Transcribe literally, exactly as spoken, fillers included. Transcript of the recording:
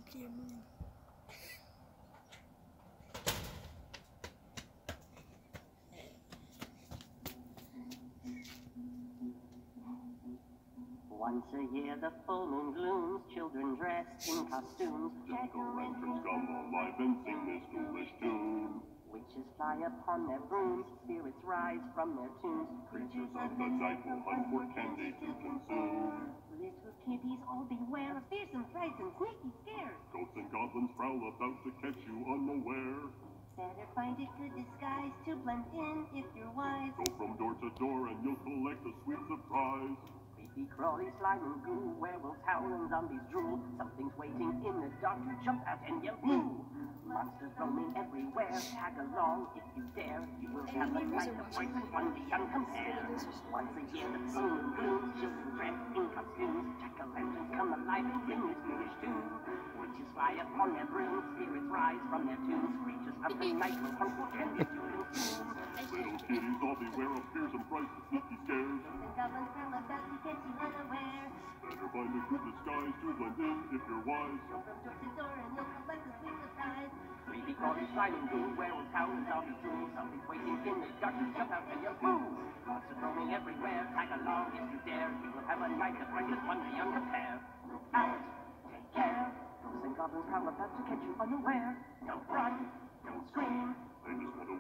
Jamboree. Once a year the full moon glooms, children dressed in costumes, jack-o'-lanterns come alive and sing this foolish tune. Witches fly upon their brooms, spirits rise from their tombs, Creatures of the night will hunt for candy to consume. Little kiddies all beware of fearsome frights and sneaky scares. Ghosts and goblins prowl about to catch you unaware. Better find a good disguise to blend in if you're wise. Go from door to door and you'll collect a sweet surprise. Creepy, crawly, slime and goo, werewolves howl and zombies drool. Something's waiting in the dark to jump out and yell boo. Monsters roaming everywhere, tag along if you dare. You will have a night of fright and fun beyond compare. Once a year the full moon glooms, children dressed in costumes, jack-o'-lanterns come alive and sing this foolish tune. Witches fly upon their brooms, spirits rise from their tombs, creatures of the night will hunt for candy to consume. Little kiddies all beware of fearsome frights and sneaky scares. The goblins prowl about to catch you unaware. Better find a good disguise to blend in if you're wise. Go from door to door and you'll collect a sweet surprise. Creepy, crawly, slime and goo, werewolves howl and zombies drool. Something's waiting in the dark to jump out and yell boo. Monsters roaming everywhere, tag along if you dare. You will have a night of fright and fun beyond compare. Look out, take care. Ghosts and goblins prowl about to catch you unaware. Don't run, don't scream. They just want to